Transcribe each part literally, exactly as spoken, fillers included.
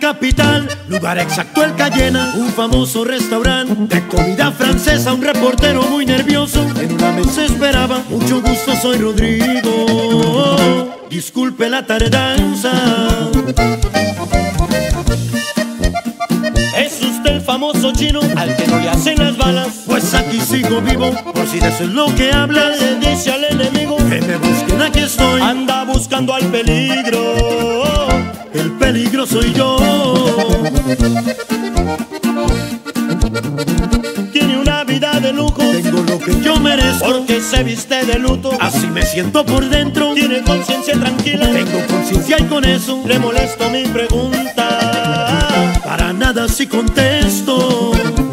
capital, lugar exacto el Cayena, un famoso restaurante de comida francesa. Un reportero muy nervioso en una mesa esperaba. Mucho gusto, soy Rodrigo, disculpe la tardanza. ¿Es usted el famoso chino al que no le hacen las balas? Pues aquí sigo vivo, por si de eso es lo que hablas. Le dice al enemigo que me busquen, aquí estoy. Anda buscando al peligro. El peligro soy yo. Tiene una vida de lujo, tengo lo que yo merezco, porque se viste de luto. Así me siento por dentro. Tiene conciencia tranquila, tengo conciencia y con eso le molesto mi pregunta. Para nada si contesto.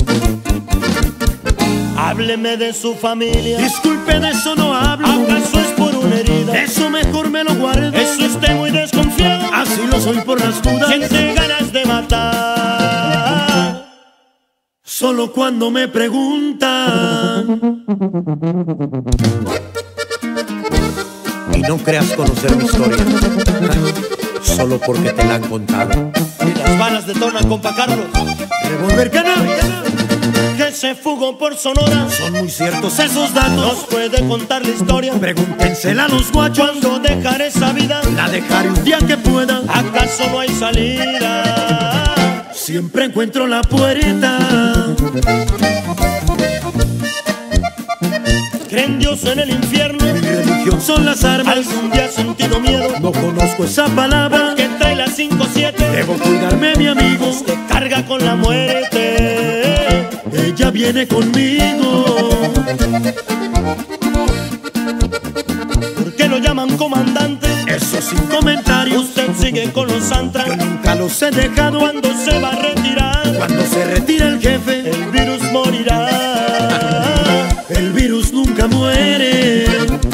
Hábleme de su familia. Disculpe, de eso no hablo. ¿Acaso es por una herida? Eso mejor me lo guardo. Es usted muy desconfiado. Así lo soy por las dudas. Siente ganas de matar solo cuando me preguntan. Y no creas conocer mi historia solo porque te la han contado. Y las balas detonan, compa Carlos. Revolver cannabis que se fugó por Sonora. Son muy ciertos esos datos. ¿Nos puede contar la historia? Pregúntensela a los guachos. ¿Cuándo dejar esa vida? La dejaré un día que pueda. ¿Acaso no hay salida? Siempre encuentro la puerta. ¿Creen Dios en el infierno? Mi religión son las armas. ¿Algún día has sentido miedo? No conozco esa palabra. Que trae las cinco siete. Debo cuidarme, mi amigo. Te carga con la muerte. Ella viene conmigo. ¿Por qué lo llaman comandante? Eso sin comentarios. Usted sigue con los antras. Yo nunca los he dejado. ¿Cuándo se va a retirar? Cuando se retira el jefe, el virus morirá. El virus nunca muere.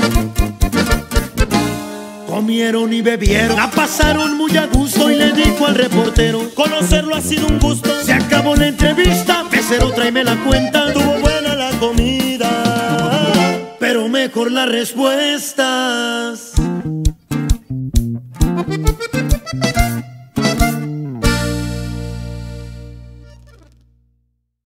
Comieron y bebieron, la pasaron muy a gusto. Y le dijo al reportero: conocerlo ha sido un gusto. Se acabó la entrevista, mesero, tráeme la cuenta. Tuvo buena la comida, pero mejor las respuestas.